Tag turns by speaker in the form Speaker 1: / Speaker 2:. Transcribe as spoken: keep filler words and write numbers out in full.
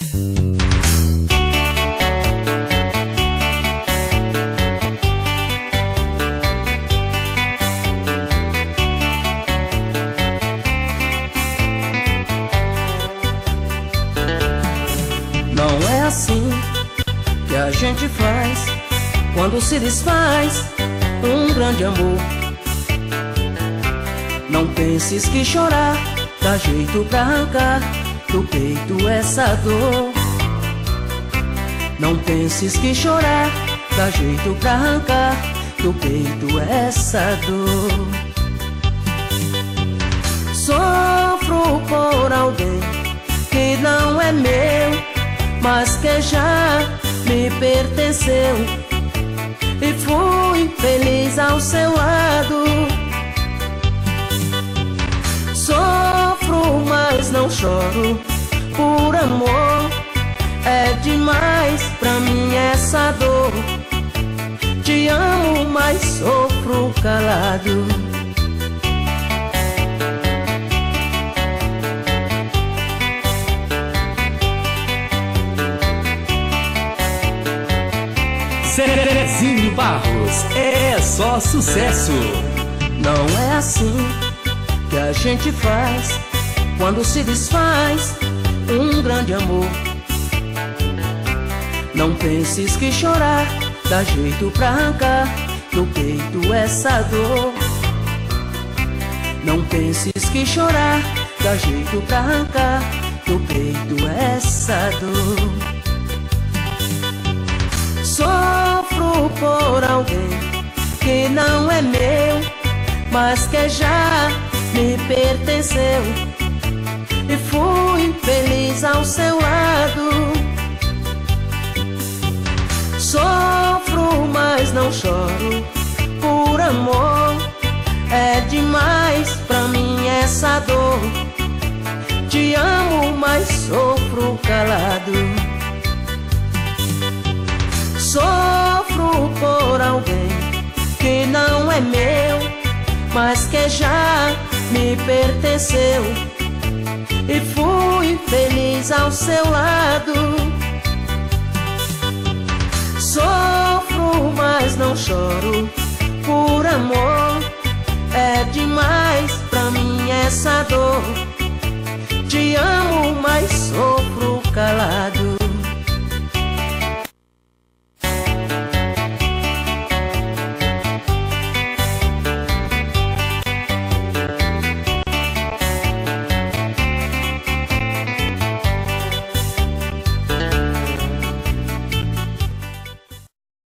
Speaker 1: Não é assim que a gente faz quando se desfaz um grande amor. Não penses que chorar dá jeito pra arrancar do peito essa dor. Não penses que chorar dá jeito pra arrancar do peito essa dor. Sofro por alguém que não é meu, mas que já me pertenceu, e fui feliz ao seu lado. Sofro, mas não choro por amor. É demais pra mim essa dor. Te amo, mas sofro calado.
Speaker 2: Zezinho Barros, é só sucesso.
Speaker 1: Não é assim que a gente faz quando se desfaz um grande amor. Não penses que chorar dá jeito pra arrancar do peito essa dor. Não penses que chorar dá jeito pra arrancar do peito essa dor. Sofro por alguém que não é meu, mas que já me pertenceu, e fui feliz ao seu lado. Sofro, mas não choro por amor. É demais pra mim essa dor. Te amo, mas sofro calado. Sofro por alguém que não é meu, mas que já me pertenceu, e fui feliz ao seu lado. Sofro, mas não choro por amor. É demais pra mim essa dor. Te amo, mas sofro